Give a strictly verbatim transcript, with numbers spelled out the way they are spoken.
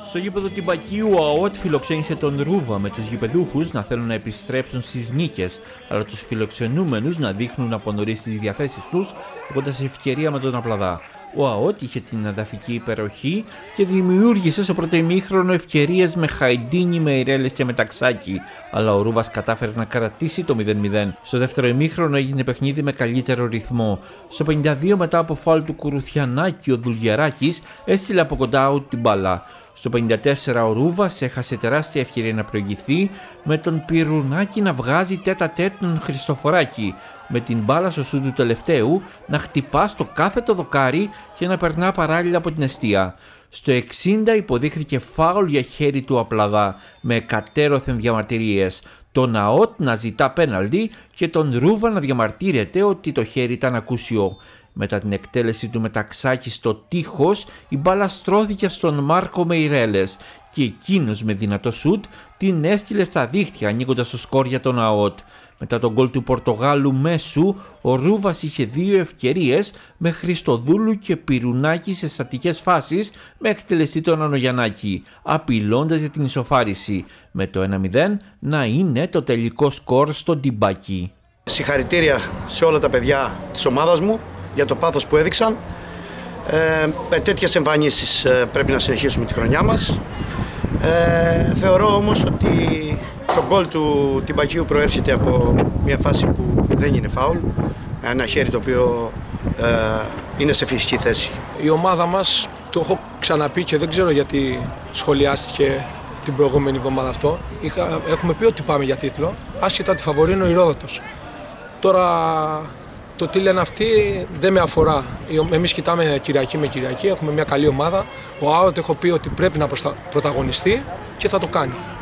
Στο γήπεδο Τιμπακίου, ο ΑΟΤ φιλοξένησε τον Ρούβα, με τους γηπεδούχους να θέλουν να επιστρέψουν στις νίκες, αλλά τους φιλοξενούμενους να δείχνουν από νωρίς τις διαθέσεις τους, έχοντας ευκαιρία με τον Απλαδά. Ο ΑΟΤ είχε την εδαφική υπεροχή και δημιούργησε στο πρώτο ημίχρονο ευκαιρίες με Χαϊντίνι, Μεϊρέλες και Μεταξάκη, αλλά ο Ρούβας κατάφερε να κρατήσει το μηδέν μηδέν. Στο δεύτερο ημίχρονο έγινε παιχνίδι με καλύτερο ρυθμό. Στο πενήντα δύο, μετά από φάουλ του Κουρουθιανάκη, ο Δουλγιαράκης έστειλε από κοντά out την μπάλα. Στο πενήντα τέσσερα ο Ρούβας έχασε τεράστια ευκαιρία να προηγηθεί, με τον Πυρουνάκη να βγάζει τέτα τέτ τον Χριστοφοράκη, με την μπάλα στο σου του τελευταίου να χτυπά στο κάθετο δοκάρι και να περνά παράλληλα από την εστία. Στο εξήντα υποδείχθηκε φάουλ για χέρι του Απλαδά, με κατέρωθεν διαμαρτυρίες. Τον ΑΟΤ να ζητά πέναλτι και τον Ρούβα να διαμαρτύρεται ότι το χέρι ήταν ακούσιο. Μετά την εκτέλεση του Μεταξάκη στο τείχος, η μπάλα στρώθηκε στον Μάρκο Μεϊρέλες και εκείνος με δυνατό σουτ την έστειλε στα δίχτυα, ανοίγοντας το σκορ για τον ΑΟΤ. Μετά τον γκολ του Πορτογάλου μέσου, ο Ρούβας είχε δύο ευκαιρίες με Χριστοδούλου και Πυρουνάκη σε στατικές φάσεις, με εκτελεστή τον Ανογιαννάκη, απειλώντας για την ισοφάριση, με το ένα μηδέν να είναι το τελικό σκορ στο Τιμπάκι. Συγχαρητήρια σε όλα τα παιδιά της ομάδας μου για το πάθος που έδειξαν. Ε, με τέτοιες εμφανίσεις ε, πρέπει να συνεχίσουμε τη χρονιά μας. Ε, θεωρώ όμως ότι το γκολ του Τιμπακίου προέρχεται από μια φάση που δεν είναι φάουλ, ένα χέρι το οποίο ε, είναι σε φυσική θέση. Η ομάδα μας, το έχω ξαναπεί και δεν ξέρω γιατί σχολιάστηκε την προηγούμενη εβδομάδα αυτό, Είχα, έχουμε πει ότι πάμε για τίτλο, άσχετα ότι φαβορεί είναι ο Ηρόδοτος. Τώρα το τι λένε αυτοί δεν με αφορά. Εμείς κοιτάμε Κυριακή με Κυριακή, έχουμε μια καλή ομάδα. Ο ΑΟΤ έχω πει ότι πρέπει να πρωταγωνιστεί και θα το κάνει.